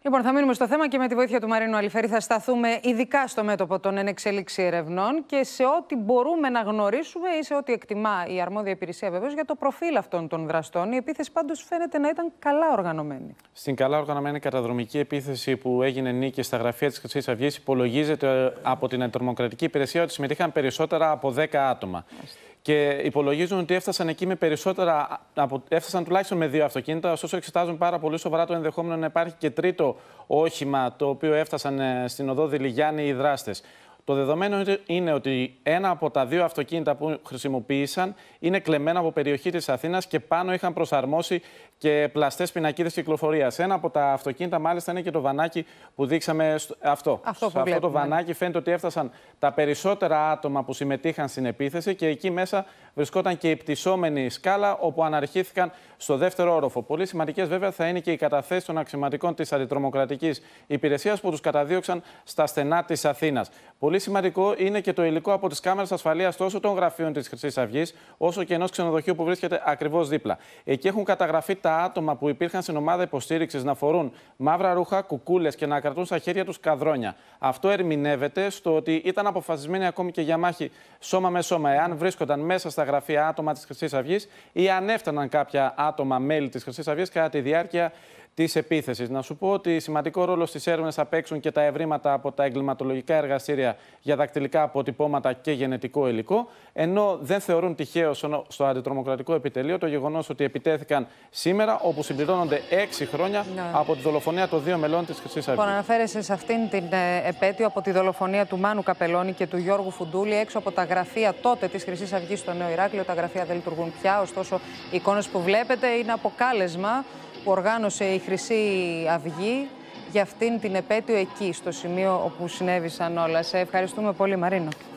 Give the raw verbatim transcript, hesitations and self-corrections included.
Λοιπόν, θα μείνουμε στο θέμα και με τη βοήθεια του Μαρίνου Αλιφέρη θα σταθούμε ειδικά στο μέτωπο των ενεξέλιξη ερευνών και σε ό,τι μπορούμε να γνωρίσουμε ή σε ό,τι εκτιμά η αρμόδια υπηρεσία βεβαίως για το προφίλ αυτών των δραστών. Η επίθεση πάντως φαίνεται να ήταν καλά οργανωμένη. Στην καλά οργανωμένη καταδρομική επίθεση που έγινε νίκη στα γραφεία της Χρυσής Αυγής, υπολογίζεται από την αντιτρομοκρατική υπηρεσία ότι συμμετείχαν περισσότερα από δέκα άτομα. Άστε. Και υπολογίζουν ότι έφτασαν εκεί με περισσότερα, έφτασαν τουλάχιστον με δύο αυτοκίνητα, ωστόσο εξετάζουν πάρα πολύ σοβαρά το ενδεχόμενο να υπάρχει και τρίτο όχημα, το οποίο έφτασαν στην οδό Δηλιγιάννη οι δράστες. Το δεδομένο είναι ότι ένα από τα δύο αυτοκίνητα που χρησιμοποίησαν είναι κλεμμένα από περιοχή της Αθήνας και πάνω είχαν προσαρμόσει και πλαστές πινακίδες κυκλοφορίας. Ένα από τα αυτοκίνητα, μάλιστα, είναι και το βανάκι που δείξαμε. Αυτό. Αυτό, που αυτό το βανάκι φαίνεται ότι έφτασαν τα περισσότερα άτομα που συμμετείχαν στην επίθεση και εκεί μέσα βρισκόταν και η πτυσσόμενη σκάλα, όπου αναρχήθηκαν στο δεύτερο όροφο. Πολύ σημαντικές, βέβαια, θα είναι και οι καταθέσεις των αξιωματικών της αντιτρομοκρατικής υπηρεσίας που τους καταδίωξαν στα στενά της Αθήνας. Πολύ σημαντικό είναι και το υλικό από τις κάμερες ασφαλείας τόσο των γραφείων της Χρυσής Αυγής, όσο και ενός ξενοδοχείου που βρίσκεται ακριβώς δίπλα. Εκεί έχουν καταγραφεί τα άτομα που υπήρχαν στην ομάδα υποστήριξης να φορούν μαύρα ρούχα, κουκούλες και να κρατούν στα χέρια τους καδρόνια. Αυτό ερμηνεύεται στο ότι ήταν αποφασισμένοι ακόμη και για μάχη σώμα με σώμα, εάν βρίσκονταν μέσα στα γραφεία άτομα της Χρυσής Αυγής ή αν έφταναν κάποια άτομα μέλη της Χρυσής Αυγής κατά τη διάρκεια της επίθεσης. Να σου πω ότι σημαντικό ρόλο στις έρευνες θα παίξουν και τα ευρήματα από τα εγκληματολογικά εργαστήρια για δακτυλικά αποτυπώματα και γενετικό υλικό, ενώ δεν θεωρούν τυχαίο στο αντιτρομοκρατικό επιτελείο το γεγονός ότι επιτέθηκαν σήμερα, όπου συμπληρώνονται έξι χρόνια ναι. από τη δολοφονία των δύο μελών της Χρυσής Αυγής. Λοιπόν, αναφέρεσαι σε αυτήν την επέτειο από τη δολοφονία του Μάνου Καπελώνη και του Γιώργου Φουντούλη έξω από τα γραφεία τότε της Χρυσής Αυγής στο Νέο Ηράκλειο. Τα γραφεία δεν λειτουργούν πια, ωστόσο οι εικόνες που βλέπετε είναι αποκάλεσμα που οργάνωσε η Χρυσή Αυγή για αυτήν την επέτειο εκεί, στο σημείο όπου συνέβησαν όλα. Σε ευχαριστούμε πολύ, Μαρίνο.